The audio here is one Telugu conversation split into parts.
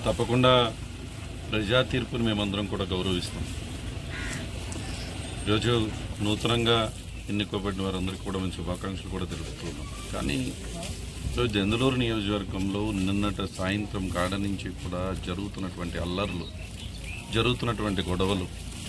తప్పకుండా ప్రజా తీర్పుని మేమందరం కూడా గౌరవిస్తాం. ఈరోజు నూతనంగా ఎన్నుకోబడిన వారందరికీ కూడా మేము శుభాకాంక్షలు కూడా తెలుపుతున్నాం. కానీ ఈరోజు దెందులూరు నియోజకవర్గంలో నిన్నటి సాయంత్రం కాడ నుంచి కూడా జరుగుతున్నటువంటి అల్లర్లు, జరుగుతున్నటువంటి గొడవలు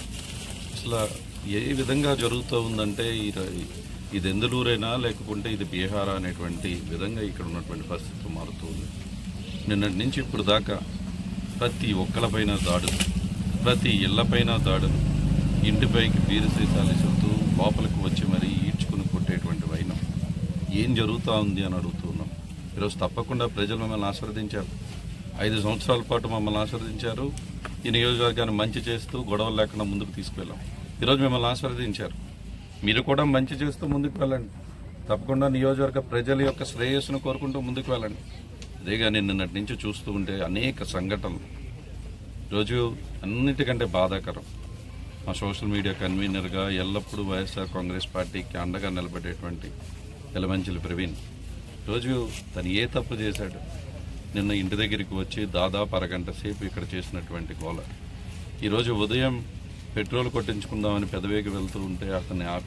అసలు ఏ విధంగా జరుగుతూ ఉందంటే ఇది దెందులూరేనా లేకపోతే ఇది బీహార్ అనేటువంటి విధంగా ఇక్కడ ఉన్నటువంటి పరిస్థితులు మారుతుంది. నిన్నటి నుంచి ఇప్పుడు దాకా ప్రతి ఒక్కళ్ళపైన దాడులు, ప్రతి ఇళ్లపైన దాడులు, ఇంటిపైకి బీరు సీసాలు ఇసురుతూ లోపలికి వచ్చి మరీ ఈడ్చుకుని కొట్టేటువంటి వైనం ఏం జరుగుతూ ఉంది అని అడుగుతున్నాం. ఈరోజు తప్పకుండా ప్రజలు మమ్మల్ని ఆశీర్వదించారు. 5 సంవత్సరాల పాటు మమ్మల్ని ఆశీర్వదించారు. ఈ నియోజకవర్గాన్ని మంచి చేస్తూ గొడవలు లేకుండా ముందుకు తీసుకువెళ్ళాం. ఈరోజు మిమ్మల్ని ఆశీర్వదించారు. మీరు కూడా మంచి చేస్తూ ముందుకు వెళ్ళండి. తప్పకుండా నియోజకవర్గ ప్రజల యొక్క శ్రేయస్సును కోరుకుంటూ ముందుకు వెళ్ళండి. అదేగాని నిన్నటి నుంచి చూస్తూ ఉంటే అనేక సంఘటనలు ఈరోజు అన్నిటికంటే బాధాకరం. మా సోషల్ మీడియా కన్వీనర్గా ఎల్లప్పుడూ వైఎస్ఆర్ కాంగ్రెస్ పార్టీకి అండగా నిలబడేటువంటి ఎలమంచిలి ప్రవీణ్ రోజు తను ఏ తప్పు చేశాడు? నిన్న ఇంటి దగ్గరికి వచ్చి దాదాపు అరగంట సేపు ఇక్కడ చేసినటువంటి గోల. ఈరోజు ఉదయం పెట్రోల్ కొట్టించుకుందామని పెదవేగి వెళ్తూ ఉంటే అతన్ని ఆపి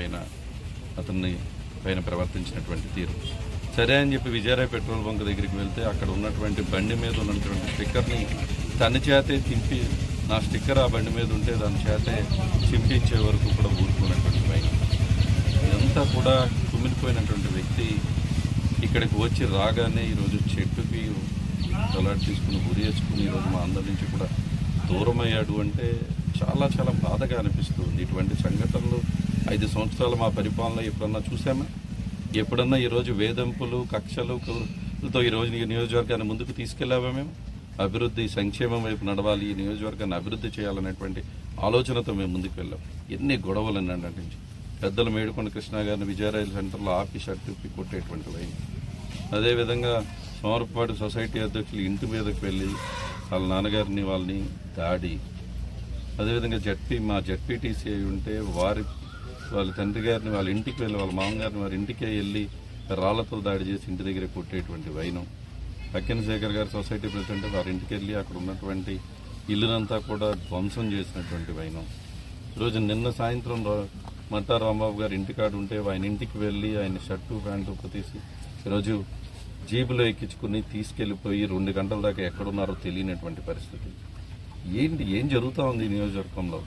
అతన్ని పైన ప్రవర్తించినటువంటి తీరు సరే అని చెప్పి విజయరాయ్ పెట్రోల్ బంక్ దగ్గరికి వెళ్తే అక్కడ ఉన్నటువంటి బండి మీద ఉన్నటువంటి స్టిక్కర్ని తన చేతే తింపి, నా స్టిక్కర్ ఆ బండి మీద ఉంటే దాని చేతే చింపించే వరకు కూడా ఊరుకున్నటువంటి పైన ఇదంతా కూడా కుమిలిపోయినటువంటి వ్యక్తి ఇక్కడికి వచ్చి రాగానే ఈరోజు చెట్టుకి తలాడు తీసుకుని గురి వేసుకుని ఈరోజు మా అందరి నుంచి కూడా దూరం అయ్యాడు అంటే చాలా చాలా బాధగా అనిపిస్తుంది. ఇటువంటి సంఘటనలు 5 సంవత్సరాలు మా పరిపాలన ఎప్పుడన్నా చూసామా? ఎప్పుడన్నా ఈరోజు వేధింపులు, కక్షలతో ఈరోజు ఈ నియోజకవర్గాన్ని ముందుకు తీసుకెళ్లామా? మేము అభివృద్ధి, సంక్షేమం వైపు నడవాలి, ఈ నియోజకవర్గాన్ని అభివృద్ధి చేయాలనేటువంటి ఆలోచనతో మేము ముందుకు వెళ్ళాం. ఎన్ని గొడవలు నటించి పెద్దలు మేడుకొండ కృష్ణ గారిని విజయరాయల సెంటర్లో ఆపి షర్టు కొట్టేటువంటి వైన్, అదేవిధంగా సోమరపాడు సొసైటీ అధ్యక్షులు ఇంటి మీదకి వెళ్ళి వాళ్ళ నాన్నగారిని వాళ్ళని దాడి, అదేవిధంగా మా జడ్పీటీసీ ఉంటే వాళ్ళ తండ్రి గారిని వాళ్ళ ఇంటికి వెళ్ళి వాళ్ళ మామగారిని వారి ఇంటికే వెళ్ళి రాళ్లతో దాడి చేసి ఇంటి దగ్గర కొట్టేటువంటి వైనం, అక్కిన శేఖర్ గారి సొసైటీ ప్రెసిడెంట్ వారి ఇంటికి వెళ్ళి అక్కడ ఉన్నటువంటి ఇల్లునంతా కూడా ధ్వంసం చేసినటువంటి వైనం. ఈరోజు నిన్న సాయంత్రం మట్టా రాంబాబు గారి ఇంటికాడు ఉంటే ఆయన ఇంటికి వెళ్ళి ఆయన షర్టు ప్యాంటు తీసి ఈరోజు జీబులో ఎక్కించుకుని తీసుకెళ్లిపోయి 2 గంటల దాకా ఎక్కడున్నారో తెలియనటువంటి పరిస్థితి. ఏం జరుగుతూ ఉంది ఈ నియోజకవర్గంలో?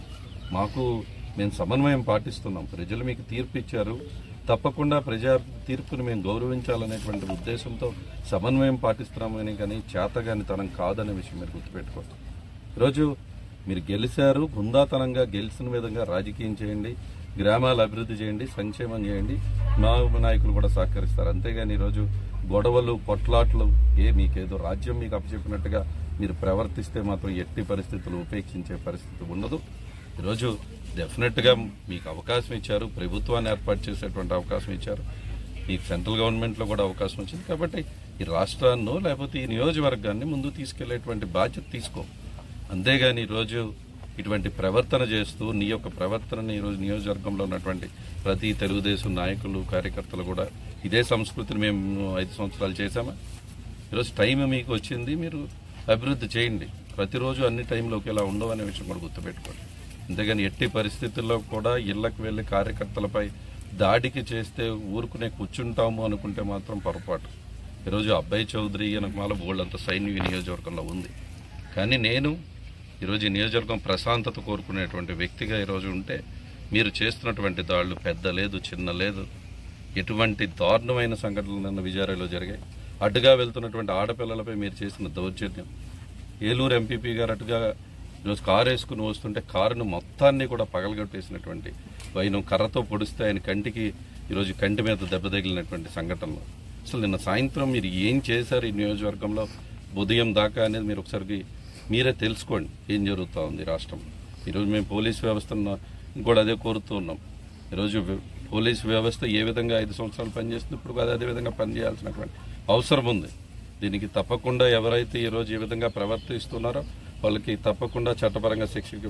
మేము సమన్వయం పాటిస్తున్నాం. ప్రజలు మీకు తీర్పు ఇచ్చారు, తప్పకుండా ప్రజా తీర్పుని మేము గౌరవించాలనేటువంటి ఉద్దేశంతో సమన్వయం పాటిస్తున్నామని, కానీ చేతగానితనం కాదనే విషయం మీరు గుర్తుపెట్టుకోండి. ఈరోజు మీరు గెలిచారు, బృందాతనంగా గెలిచిన విధంగా రాజకీయం చేయండి, గ్రామాల అభివృద్ధి చేయండి, సంక్షేమం చేయండి, మా నాయకులు కూడా సహకరిస్తారు. అంతేగాని ఈరోజు గొడవలు, కొట్లాట్లు మీకేదో రాజ్యం మీకు అప్పచెప్పినట్టుగా మీరు ప్రవర్తిస్తే మాత్రం ఎట్టి పరిస్థితులు ఉపేక్షించే పరిస్థితి ఉండదు. ఈరోజు డెఫినెట్గా మీకు అవకాశం ఇచ్చారు, ప్రభుత్వాన్ని ఏర్పాటు చేసేటువంటి అవకాశం ఇచ్చారు, మీకు సెంట్రల్ గవర్నమెంట్లో కూడా అవకాశం వచ్చింది. కాబట్టి ఈ రాష్ట్రాన్ని లేకపోతే ఈ నియోజకవర్గాన్ని ముందుకు తీసుకెళ్లేటువంటి బాధ్యత తీసుకో. అంతేగాని ఈరోజు ఇటువంటి ప్రవర్తన చేస్తూ నీ యొక్క ప్రవర్తనని ఈరోజు నియోజకవర్గంలో ఉన్నటువంటి ప్రతి తెలుగుదేశం నాయకులు, కార్యకర్తలు కూడా ఇదే సంస్కృతిని మేము 5 సంవత్సరాలు చేశామా? ఈరోజు టైం మీకు వచ్చింది, మీరు అభివృద్ధి చేయండి. ప్రతిరోజు అన్ని టైంలో ఒకేలా ఉండవు అనే విషయం కూడా గుర్తుపెట్టుకోండి. అంతేగాని ఎట్టి పరిస్థితుల్లో కూడా ఇళ్లకు వెళ్లి కార్యకర్తలపై దాడికి చేస్తే ఊరుకునే కూర్చుంటాము అనుకుంటే మాత్రం పొరపాటు. ఈరోజు అబ్బాయి చౌదరి వెనకమాల బోల్డంత సైన్యం ఈ నియోజకవర్గంలో ఉంది. కానీ నేను ఈరోజు ఈ నియోజకవర్గం ప్రశాంతత కోరుకునేటువంటి వ్యక్తిగా ఈరోజు ఉంటే మీరు చేస్తున్నటువంటి దాడులు పెద్ద లేదు, చిన్న లేదు, ఎటువంటి దారుణమైన సంఘటనలు నిన్న విజయరాయలో జరిగాయి. అటుగా వెళ్తున్నటువంటి ఆడపిల్లలపై మీరు చేసిన దౌర్జన్యం, ఏలూరు ఎంపీపీ గారు అటుగా ఈరోజు కారు వేసుకుని వస్తుంటే కారును మొత్తాన్ని కూడా పగలగొట్టేసినటువంటి వైనం, కర్రతో పొడిస్తే ఆయన కంటికి ఈరోజు కంటి మీద దెబ్బ తగిలినటువంటి సంఘటనలు. అసలు నిన్న సాయంత్రం మీరు ఏం చేశారు ఈ నియోజకవర్గంలో ఉదయం దాకా అనేది మీరు ఒకసారి మీరే తెలుసుకోండి ఏం జరుగుతూ ఉంది రాష్ట్రంలో. ఈరోజు మేము పోలీస్ వ్యవస్థను కూడా అదే కోరుతూ ఉన్నాం. ఈరోజు పోలీస్ వ్యవస్థ ఏ విధంగా 5 సంవత్సరాలు పనిచేస్తుంది, ఇప్పుడు అదే విధంగా పనిచేయాల్సినటువంటి అవసరం ఉంది. దీనికి తప్పకుండా ఎవరైతే ఈరోజు ఏ విధంగా ప్రవర్తిస్తున్నారో వాళ్ళకి తప్పకుండా చట్టపరంగా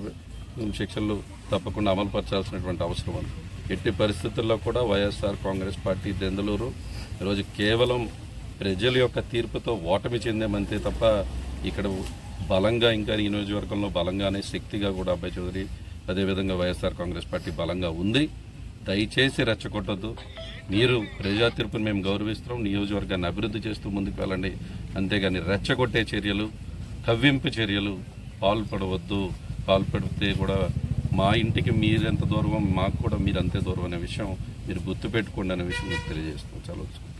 శిక్షలు తప్పకుండా అమలుపరచాల్సినటువంటి అవసరం ఉంది. ఎట్టి పరిస్థితుల్లో కూడా వైఎస్ఆర్ కాంగ్రెస్ పార్టీ దెందులూరు ఈరోజు కేవలం ప్రజల యొక్క తీర్పుతో ఓటమి చెందామంతే తప్ప ఇక్కడ బలంగా ఇంకా ఈ నియోజకవర్గంలో బలంగానే శక్తిగా కూడా అబ్బాయి చౌదరి అదేవిధంగా వైఎస్ఆర్ కాంగ్రెస్ పార్టీ బలంగా ఉంది. దయచేసి రెచ్చగొట్టద్దు. మీరు ప్రజా తీర్పును మేము గౌరవిస్తున్నాం. నియోజకవర్గాన్ని అభివృద్ధి చేస్తూ ముందుకు వెళ్ళండి. అంతేగాని రెచ్చగొట్టే చర్యలు, కవ్వింపు చర్యలు పాల్పడవద్దు. పాల్పడితే కూడా మా ఇంటికి మీరెంత దూరం, మాకు కూడా మీరు అంతే దూరం అనే విషయం మీరు గుర్తుపెట్టుకోండి అనే విషయం మీకు తెలియజేస్తున్నాం. చాలా